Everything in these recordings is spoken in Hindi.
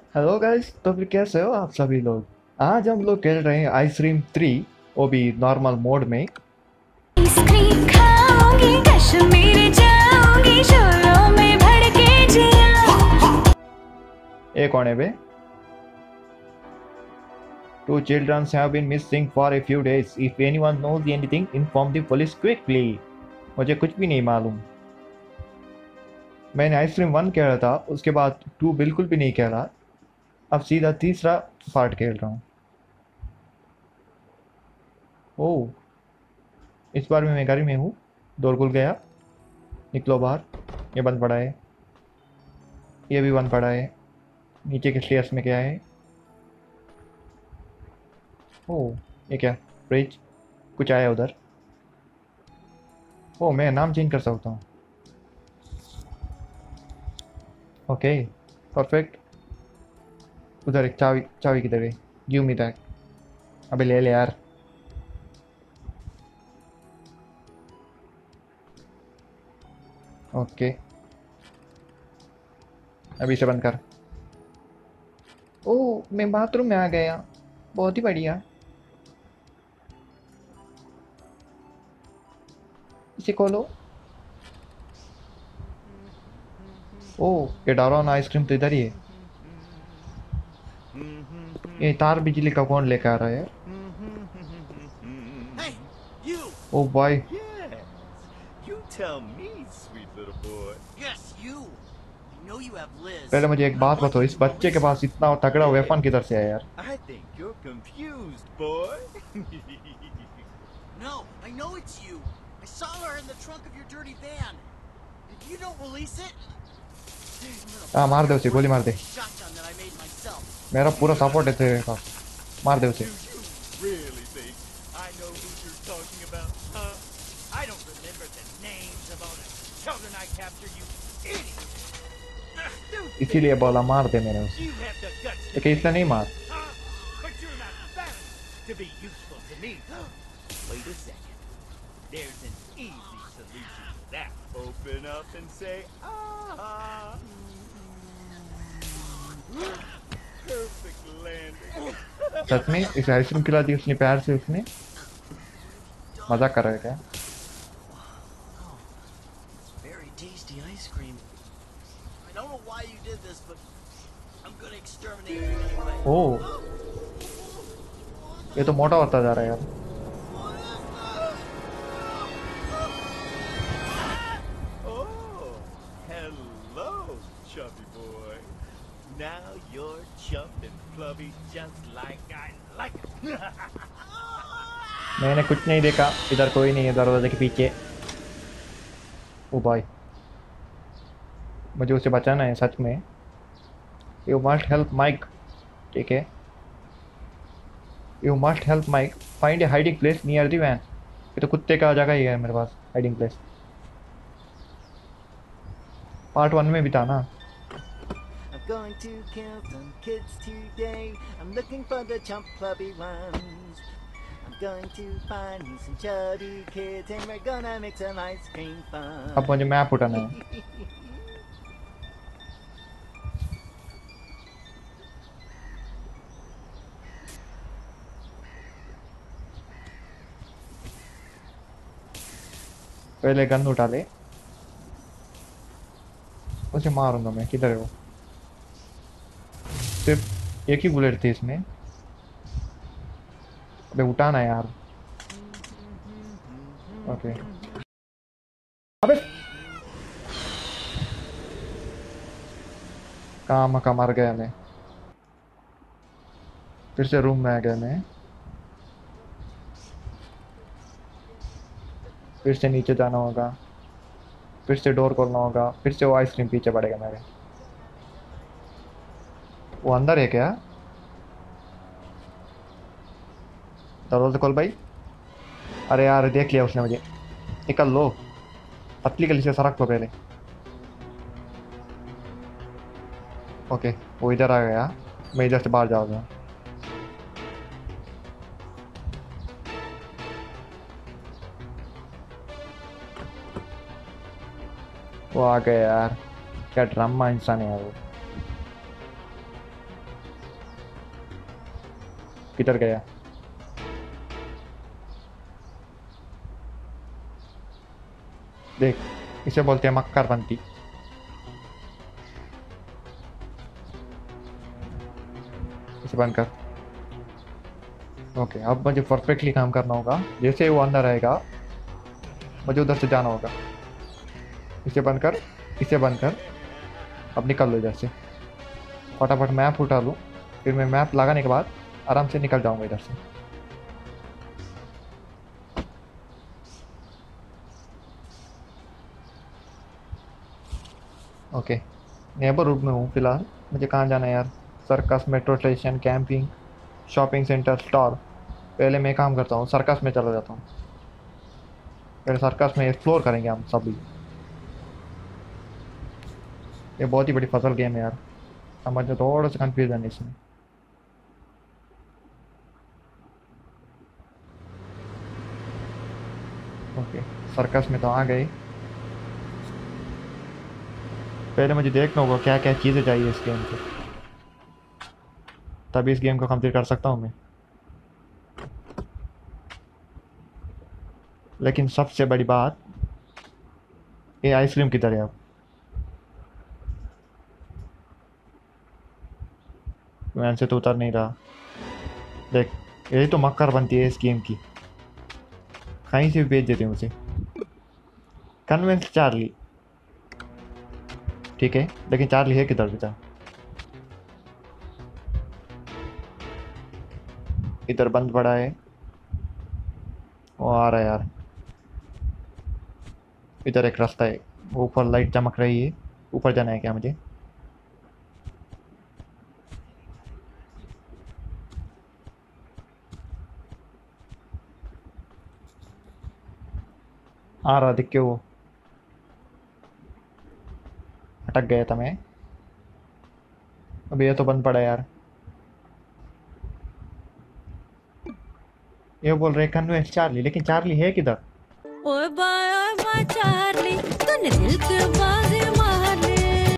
हेलो गाइस, तो फिर कैसे हो आप सभी लोग। आज हम लोग खेल रहे हैं आइसक्रीम 3, वो भी नॉर्मल मोड में। आइसक्रीम खाऊंगी, कश्मीर जाऊंगी, शोरों में भड़के जिया। एक कोने पे two children have been missing for a few days. If anyone knows anything inform the police quickly. मुझे कुछ भी नहीं मालूम। मैंने आइसक्रीम 1 खेला था, उसके बाद 2 बिल्कुल भी नहीं खेला। अब सीधा तीसरा पार्ट खेल रहा हूँ। ओह, इस बार भी मैं घर में हूँ। डोर खुल गया। निकलो बाहर। ये बंद पड़ा है। ये भी बंद पड़ा है। नीचे के स्टेयर्स में क्या है? ओह, ये क्या? फ्रिज। कुछ आया उधर। ओह, मैं नाम चेंज कर सकता हूँ। Okay, perfect. उधर एक चाबी, चाबी किधर है? Give me that. अबे ले ले यार। ओके, अभी इसे बंद कर। ओह, मैं बाथरूम में आ गया। बहुत ही बढ़िया। इसे खोलो। ओह, ये डरावना आइसक्रीम तो इधर ही है। ये तार बिजली का कौन लेकर आ रहा है यार? Hey, you! ओह भाई। Yes. You tell me, sweet little boy. Yes, you! I know you have Liz. पहले मुझे एक but I बात want बताओ, you इस to बच्चे के release पास इतना तगड़ा वेपन किधर से आया यार? I think you're confused, boy. No, I know it's you. I saw her in the trunk of your dirty van. If you don't release it, I'm हाँ, gonna मार दे fire उसे, a गोली मार rocket they. with a shotgun that I made myself. मेरा पूरा सपोर्ट है तेरे पास। मार दे उसे। Do you really think I know who you're talking about, huh? I don't remember the names of all the children I captured, you idiot. इसीलिए बोला मार दे मैंने उसे। You have the guts to लेकिन इसने नहीं मार। huh? But you're not fat enough to be useful to me. Wait a second. There's an easy solution to that. Open up and say, ah. Perfect landing. सच में इसे आइसक्रीम खिला दी उसने प्यार से। उसने मजाक कर रहा है क्या? Very tasty ice cream. I don't know why you did this, but I'm gonna exterminate you anyway. ओह, ये तो मोटा होता जा रहा है यार। Oh, hello, chubby boy. Now you're chump and flubby just like I like it. मैंने कुछ नहीं देखा। इधर कोई नहीं है दरवाजे के पीछे। ओ भाई, मुझे उसे बचाना है सच में। You must help Mike. ठीक है, you must help Mike find a hiding place near the van. ये तो कुत्ते का जगह ही है मेरे पास हाइडिंग प्लेस। पार्ट 1 में भी था ना। I'm going to kill some kids today. I'm looking for the chump clubby ones. I'm going to find me some chubby kids and we're gonna make some ice cream fun. अब मुझे मैप उठाना है। पहले गन उठा ले। उसे मारूंगा मैं। किधर है वो? सिर्फ एक ही बुलेट थी इसमें। अबे उठाना है यार। ओके। अबे काम का मर गया मैं। फिर से रूम में आ गया मैं। फिर से नीचे जाना होगा। फिर से डोर खोलना होगा। फिर से वो आइसक्रीम पीछे पड़ेगा मेरे। वो अंदर है क्या? दरवाजा खोल भाई। अरे यार, देख लिया उसने मुझे। निकल लो। पतली गली से सड़क तो पहले। ओके, वो इधर आ गया। मैं इधर से बाहर जाऊंगा। वो आ गया यार। क्या ड्रामा इंसान है यार वो। किधर गया? देख, इसे बोलते हैं मक्कर पंती। इसे बंद कर। ओके, अब मुझे परफेक्टली काम करना होगा। जैसे ही वो अंदर आएगा मुझे उधर से जाना होगा। इसे बंद कर, इसे बंद कर। अब निकल लो इधर से। फटाफट मैप उठा लूँ, फिर मैं मैप लगाने के बाद आराम से निकल जाऊंगा इधर से। ओके, नेबरहुड में हूँ फिलहाल। मुझे कहाँ जाना है यार? Circus, metro station, camping, shopping centre, store. पहले मैं काम करता हूँ, सर्कस में चला जाता हूँ। पहले सर्कस में एक्सप्लोर करेंगे हम सभी। ये बहुत ही बड़ी फसल गेम है यार। अब मुझे थोड़ा सा कन्फ्यूजन है इसमें। ओके, सर्कस में तो आ गए। पहले मुझे देखना होगा क्या क्या चीज़ें चाहिए इस गेम के, तभी इस गेम को कंप्लीट कर सकता हूँ मैं। लेकिन सबसे बड़ी बात, ये आइसक्रीम किधर है अब? वैन से तो उतर नहीं रहा। देख, यही तो मक्कर बनती है इस गेम की। कहीं से भी भेज देते हैं उसे। कन्वेंस चार्ली, ठीक है, लेकिन चार्ली है किधर बेटा? इधर बंद पड़ा है। वो आ रहा है यार। इधर एक रास्ता है, ऊपर लाइट चमक रही है। ऊपर जाना है क्या मुझे? आ रहा दिख के वो। अटक गया था मैं। अभी ये तो बंद पड़ा है यार। ये बोल रहे कन्वेंस चार्ली, लेकिन चार्ली है किधर? ओए बाय चार्ली, तूने दिल के बाजी मार ले।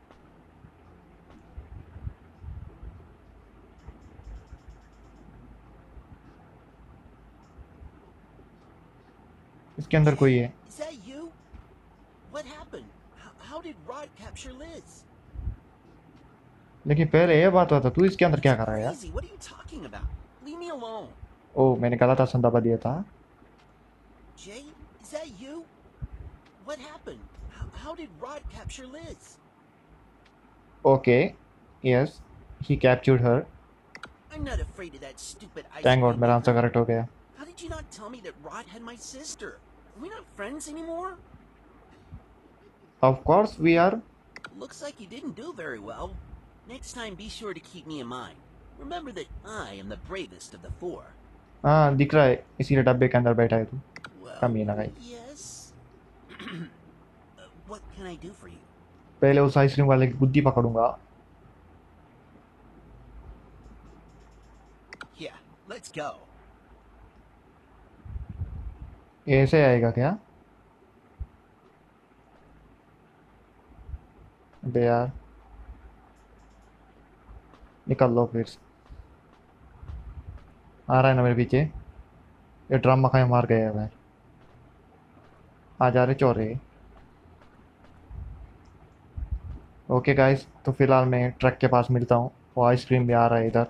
इसके अंदर कोई है। Is that you? What happened? How did Rod capture Liz? लेकिन पहले ये बात हुआ था, तू इसके अंदर क्या कर रहा है यार? Crazy. What are you talking about? Leave me alone. ओ, मैंने गलत संदाबा दिया था। Jay, is that you? What happened? How did Rod capture Liz? Okay, yes, he captured her. I'm not afraid of that stupid ice thank God, cream मेरा maker. आंसर करेक्ट हो गया। How did you not tell me that Rod had my sister? Are we not friends anymore? Of course we are. Looks like you didn't do very well. Next time, be sure to keep me in mind. Remember that I am the bravest of the four. हाँ, दिख रहा है, इसीलिए डब्बे के अंदर बैठा है तू। कम ही ना Well, भाई। yes. What can I do for you? पहले उस आइसक्रीम वाले की बुद्धि पकड़ूंगा। Yeah, let's go. ये ऐसे आएगा क्या? अबे यार, निकल लो फिर। आ रहा है ना मेरे पीछे। ये ड्रम मखाए मार गया है भाई। आ जा रहे चोरे। ओके गाइस, तो फिलहाल मैं ट्रक के पास मिलता हूँ। वो आइसक्रीम भी आ रहा है इधर।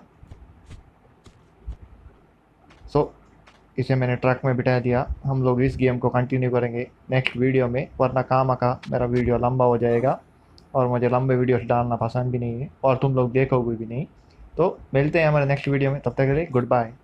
सो इसे मैंने ट्रक में बिठा दिया। हम लोग इस गेम को कंटिन्यू करेंगे नेक्स्ट वीडियो में, वरना काम का मेरा वीडियो लंबा हो जाएगा और मुझे लंबे वीडियोस डालना पसंद भी नहीं है और तुम लोग देखोगे भी नहीं। तो मिलते हैं हमारे नेक्स्ट वीडियो में, तब तक के लिए गुड बाय।